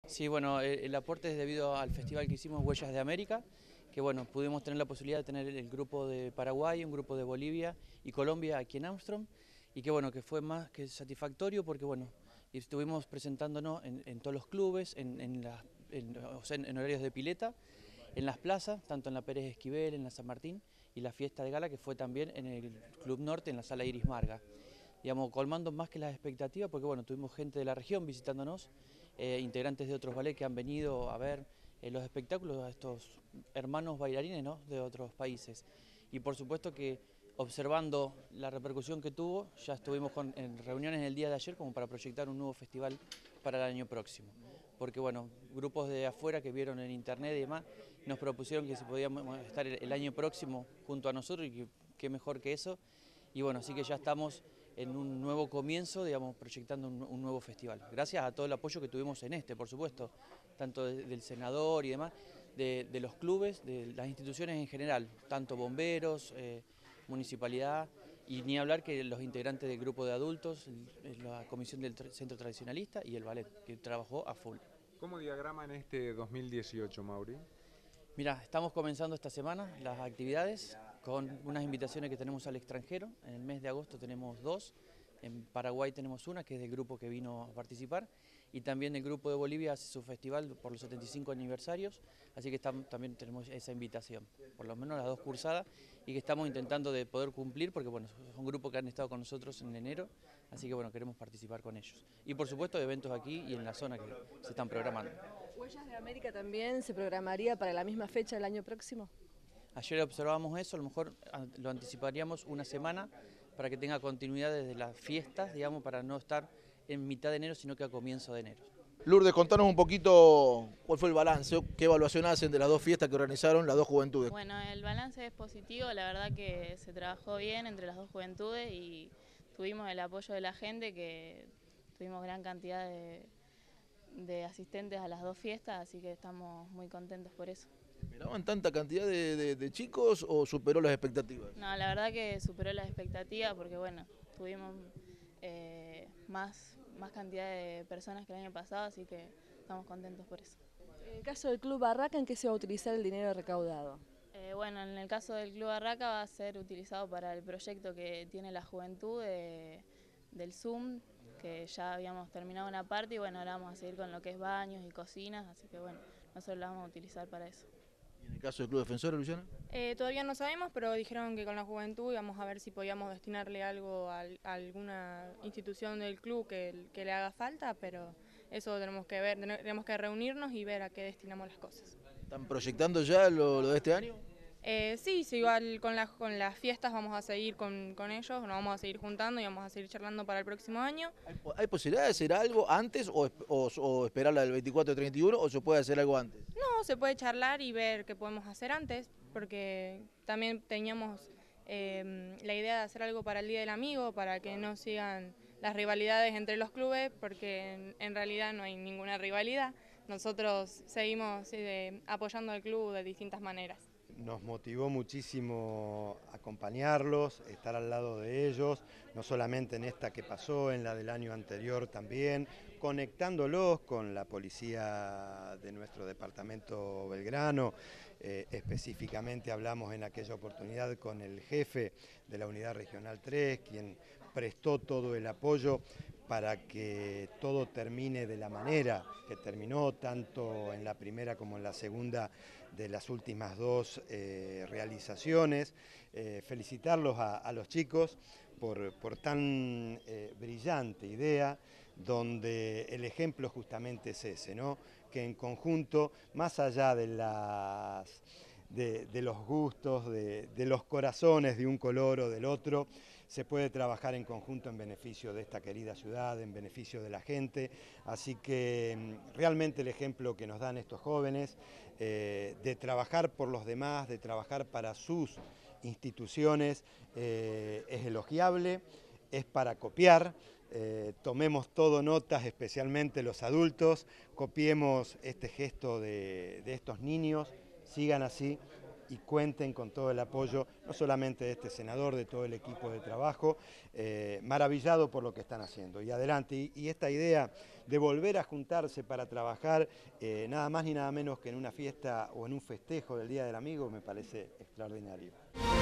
Sí, bueno, el aporte es debido al festival que hicimos Huellas de América, que bueno, pudimos tener la posibilidad de tener el grupo de Paraguay, un grupo de Bolivia y Colombia aquí en Armstrong, y que bueno, que fue más que satisfactorio porque bueno, estuvimos presentándonos en todos los clubes, o sea, en horarios de pileta, en las plazas, tanto en la Pérez Esquivel, en la San Martín, y la fiesta de gala que fue también en el Club Norte, en la Sala Iris Marga, digamos, colmando más que las expectativas, porque bueno, tuvimos gente de la región visitándonos, integrantes de otros ballets que han venido a ver los espectáculos a estos hermanos bailarines, ¿no?, de otros países. Y por supuesto que observando la repercusión que tuvo, ya estuvimos en reuniones el día de ayer como para proyectar un nuevo festival para el año próximo. Porque bueno, grupos de afuera que vieron en internet y demás, nos propusieron que si podíamos estar el año próximo junto a nosotros y que qué mejor que eso. Y bueno, así que ya estamos en un nuevo comienzo, digamos, proyectando un nuevo festival. Gracias a todo el apoyo que tuvimos en por supuesto, tanto del senador y demás, de los clubes, de las instituciones en general, tanto bomberos, municipalidad, y ni hablar que los integrantes del grupo de adultos, la comisión del centro tradicionalista y el ballet, que trabajó a full. ¿Cómo diagraman este 2018, Mauri? Mira, estamos comenzando esta semana las actividades con unas invitaciones que tenemos al extranjero. En el mes de agosto tenemos dos, en Paraguay tenemos una que es del grupo que vino a participar y también el grupo de Bolivia hace su festival por los 75 aniversarios, así que también tenemos esa invitación, por lo menos las dos cursadas, y que estamos intentando de poder cumplir porque bueno, son grupos que han estado con nosotros en enero, así que bueno, queremos participar con ellos. Y por supuesto eventos aquí y en la zona que se están programando. ¿Huellas de América también se programaría para la misma fecha el año próximo? Ayer observábamos eso, a lo mejor lo anticiparíamos una semana para que tenga continuidad desde las fiestas, digamos, para no estar en mitad de enero, sino que a comienzo de enero. Lourdes, contanos un poquito cuál fue el balance, qué evaluación hacen de las dos fiestas que organizaron las dos juventudes. Bueno, el balance es positivo, la verdad que se trabajó bien entre las dos juventudes y tuvimos el apoyo de la gente, que tuvimos gran cantidad de asistentes a las dos fiestas, así que estamos muy contentos por eso. ¿Esperaban tanta cantidad de chicos o superó las expectativas? No, la verdad que superó las expectativas porque bueno, tuvimos más cantidad de personas que el año pasado, así que estamos contentos por eso. En el caso del Club Barraca, ¿en qué se va a utilizar el dinero recaudado? Bueno, en el caso del Club Barraca va a ser utilizado para el proyecto que tiene la juventud del Zoom, que ya habíamos terminado una parte y bueno, ahora vamos a seguir con lo que es baños y cocinas, así que bueno, nosotros la vamos a utilizar para eso. ¿Y en el caso del Club Defensores, Luciana? Todavía no sabemos, pero dijeron que con la juventud íbamos a ver si podíamos destinarle algo a alguna institución del club que le haga falta, pero eso tenemos que ver, tenemos que reunirnos y ver a qué destinamos las cosas. ¿Están proyectando ya lo de este año? Sí, igual con las fiestas vamos a seguir con ellos, nos vamos a seguir juntando y vamos a seguir charlando para el próximo año. ¿Hay posibilidad de hacer algo antes o esperar la del 24 o 31 o se puede hacer algo antes? No, se puede charlar y ver qué podemos hacer antes, porque también teníamos la idea de hacer algo para el Día del Amigo, para que no sigan las rivalidades entre los clubes, porque en realidad no hay ninguna rivalidad. Nosotros seguimos apoyando al club de distintas maneras. Nos motivó muchísimo acompañarlos, estar al lado de ellos, no solamente en esta que pasó, en la del año anterior también, conectándolos con la policía de nuestro departamento Belgrano. Específicamente hablamos en aquella oportunidad con el jefe de la Unidad Regional 3, quien prestó todo el apoyo para que todo termine de la manera que terminó, tanto en la primera como en la segunda de las últimas dos realizaciones. Felicitarlos a los chicos por tan brillante idea, donde el ejemplo justamente es ese, ¿no? Que en conjunto, más allá de los gustos, de los corazones de un color o del otro, se puede trabajar en conjunto en beneficio de esta querida ciudad, en beneficio de la gente. Así que realmente el ejemplo que nos dan estos jóvenes de trabajar por los demás, de trabajar para sus instituciones, es elogiable, es para copiar. Tomemos todo notas, especialmente los adultos, copiemos este gesto de estos niños, sigan así y cuenten con todo el apoyo, no solamente de este senador, de todo el equipo de trabajo, maravillado por lo que están haciendo. Y adelante, y esta idea de volver a juntarse para trabajar nada más ni nada menos que en una fiesta o en un festejo del Día del Amigo, me parece extraordinario.